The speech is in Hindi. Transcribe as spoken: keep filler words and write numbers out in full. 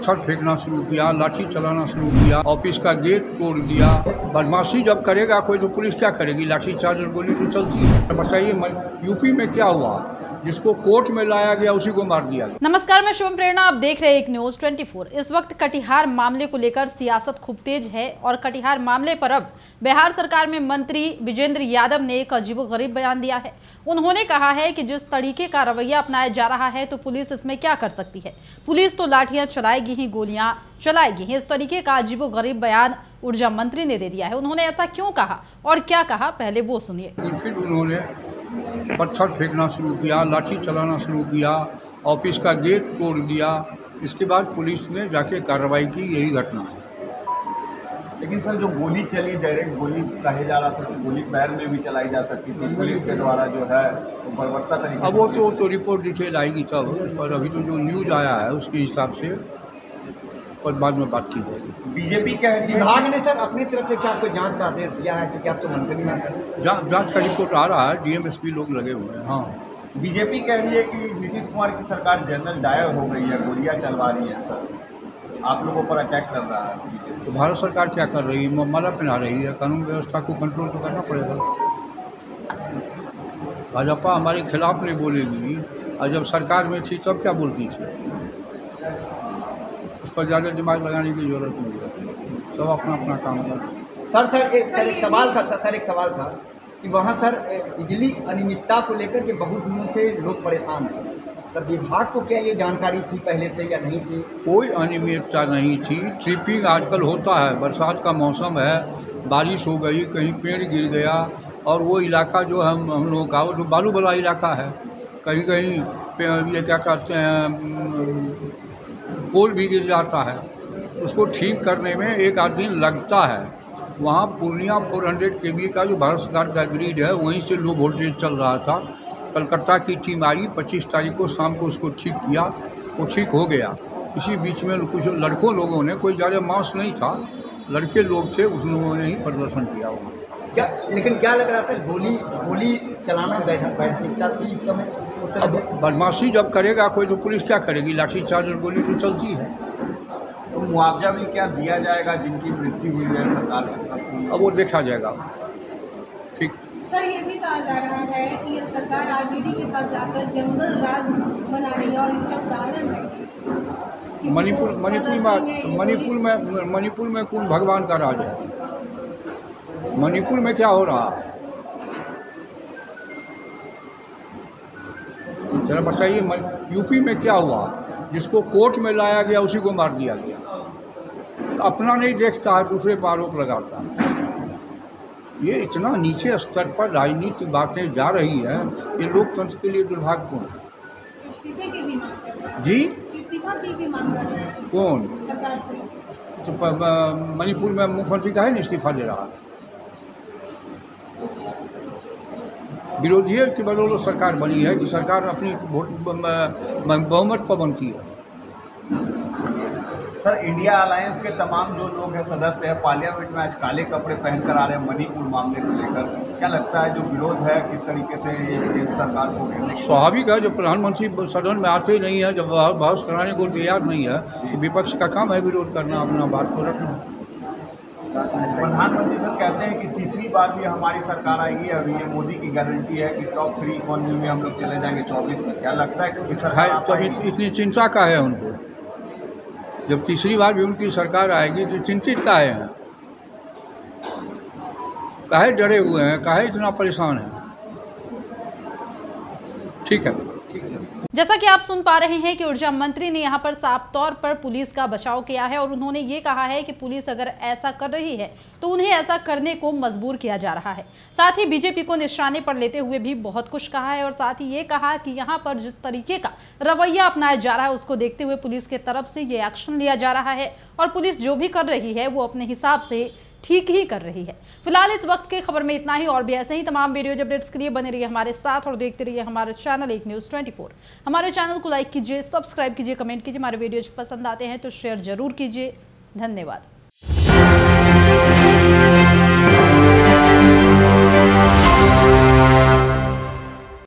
पत्थर फेंकना शुरू किया, लाठी चलाना शुरू किया, ऑफिस का गेट तोड़ दिया। बदमाशी जब करेगा कोई तो पुलिस क्या करेगी? लाठी चार्ज और गोली तो चलती है। बताइए यूपी में क्या हुआ? जिसको कोर्ट में लाया गया उसी को मार दिया। नमस्कार, मैं शुभम प्रेरणा, आप देख रहे हैं एक न्यूज चौबीस। इस वक्त कटिहार मामले को लेकर सियासत खूब तेज है और कटिहार मामले पर अब बिहार सरकार में मंत्री विजेंद्र यादव ने एक अजीबोगरीब बयान दिया है। उन्होंने कहा है कि जिस तरीके का रवैया अपनाया जा रहा है तो पुलिस इसमें क्या कर सकती है। पुलिस तो लाठियां चलाएगी ही, गोलियां चलाएगी ही। इस तरीके का अजीबोगरीब बयान ऊर्जा मंत्री ने दे दिया है। उन्होंने ऐसा क्यों कहा और क्या कहा, पहले वो सुनिए। फिर उन्होंने पत्थर फेंकना शुरू किया, लाठी चलाना शुरू किया, ऑफिस का गेट तोड़ दिया। इसके बाद पुलिस ने जाके कार्रवाई की। यही घटना है। लेकिन सर, जो गोली चली, डायरेक्ट गोली कहे जा रहा था कि गोली पैर में भी चलाई जा सकती थी पुलिस के द्वारा, जो है तो बर्बरता तरीके। अब वो तो, तो रिपोर्ट डिटेल आएगी तब, पर अभी तो जो न्यूज आया है उसके हिसाब से और बाद में बात की जाएगी। बीजेपी कह रही है, विभाग ने सर अपनी तरफ से क्या आपको जांच का आदेश दिया है कि क्या तो मंत्री ना करें? जा, जांच का रिपोर्ट आ रहा है, डीएमएसपी लोग लगे हुए हैं। हाँ, बीजेपी कह रही है कि नीतीश कुमार की सरकार जनरल डायर हो गई है, गोलियां चलवा रही है सर, आप लोगों पर अटैक कर रहा है। तो भारत सरकार क्या कर रही है? माला पहना रही है। कानून व्यवस्था को कंट्रोल तो करना पड़ेगा। भाजपा हमारे खिलाफ नहीं बोलेगी, और जब सरकार में थी तब क्या बोलती थी? उस पर ज़्यादा दिमाग लगाने की जरूरत नहीं है। सब अपना अपना काम कर। सर सर एक सर एक सवाल था सर एक सवाल था कि वहाँ सर बिजली अनियमितता को लेकर के बहुत दिनों से लोग परेशान थे। तब विभाग को क्या ये जानकारी थी पहले से या नहीं थी? कोई अनियमितता नहीं थी। ट्रिपिंग आजकल होता है, बरसात का मौसम है, बारिश हो गई, कहीं पेड़ गिर गया, और वो इलाका जो हम हम लोगों का वो तो बालू वाला इलाका है। कहीं कहीं ये क्या कहते हैं, पोल भी गिर जाता है। उसको ठीक करने में एक आध दिन लगता है। वहाँ पूर्णिया चार सौ केवी का जो भारत सरकार का ग्रिड है, वहीं से लो वोल्टेज चल रहा था। कलकत्ता की टीम आई, पच्चीस तारीख को शाम को उसको ठीक किया, वो ठीक हो गया। इसी बीच में कुछ लड़कों लोगों ने, कोई ज़्यादा मास नहीं था, लड़के लोग थे, उन लोगों ने ही प्रदर्शन किया वहाँ। क्या लेकिन क्या लग रहा है सर, गोली गोली चलाना बैठकता थी उस समय? अब बदमाशी जब करेगा कोई तो पुलिस क्या करेगी? लाठी चार्ज और गोली तो चलती है। तो मुआवजा भी क्या दिया जाएगा जिनकी मृत्यु हुई है सरकार की तरफ से? अब वो देखा जाएगा। ठीक सर, ये भी कहा जा रहा है कि सरकार आरजेडी के साथ जाकर जंगल राज बना रही है और इसका उदाहरण है मणिपुर मणिपुर में मणिपुर में मणिपुर में कौन भगवान का राज है? मणिपुर में क्या हो रहा है जरा बताइए। यूपी में क्या हुआ? जिसको कोर्ट में लाया गया उसी को मार दिया गया। अपना नहीं देखता है, दूसरे पर आरोप लगाता है। ये इतना नीचे स्तर पर राजनीतिक बातें जा रही है, ये लोकतंत्र के लिए दुर्भाग्यपूर्ण है। इस्तीफे की भी मांग कर रहे हैं जी, इस्तीफा की भी मांग कर रहे हैं कौन? सरकार से। तो मणिपुर में मुख्यमंत्री का है इस्तीफा दे रहा है। विरोधी की बदौलत सरकार बनी है कि सरकार अपनी बहुमत पर बनती है। सर, इंडिया अलायंस के तमाम जो लोग हैं, सदस्य हैं, पार्लियामेंट में आज काले कपड़े पहनकर आ रहे हैं मणिपुर मामले को लेकर। क्या लगता है जो विरोध है किस तरीके से ये केंद्र सरकार को? स्वाभाविक है, जब प्रधानमंत्री सदन में आते ही नहीं है, जब बहस कराने को तैयार नहीं है, तो विपक्ष का काम है विरोध करना, अपना बात को रखना। प्रधानमंत्री सर कहते हैं कि तीसरी बार भी हमारी सरकार आएगी। अभी ये मोदी की गारंटी है कि टॉप थ्री इकोनॉमी में हम लोग चले जाएंगे चौबीस में। क्या लगता है कि सरकार तो इतनी चिंता का है उनको? जब तीसरी बार भी उनकी सरकार आएगी तो चिंतित काहे हैं? काहे डरे हुए हैं? काहे इतना परेशान है? ठीक है। जैसा कि आप सुन पा रहे हैं कि ऊर्जा मंत्री ने यहां पर साफ तौर पर पुलिस का बचाव किया है और उन्होंने ये कहा है कि पुलिस अगर ऐसा कर रही है तो उन्हें ऐसा करने को मजबूर किया जा रहा है। साथ ही बीजेपी को निशाने पर लेते हुए भी बहुत कुछ कहा है और साथ ही ये कहा कि यहां पर जिस तरीके का रवैया अपनाया जा रहा है उसको देखते हुए पुलिस के तरफ से ये एक्शन लिया जा रहा है और पुलिस जो भी कर रही है वो अपने हिसाब से ठीक ही कर रही है। फिलहाल इस वक्त के खबर में इतना ही, और भी ऐसे ही तमाम वीडियो अपडेट्स के लिए बने रहिए हमारे साथ और देखते रहिए हमारे चैनल एक न्यूज चौबीस। हमारे चैनल को लाइक कीजिए, सब्सक्राइब कीजिए, कमेंट कीजिए। हमारे वीडियोज पसंद आते हैं तो शेयर जरूर कीजिए। धन्यवाद।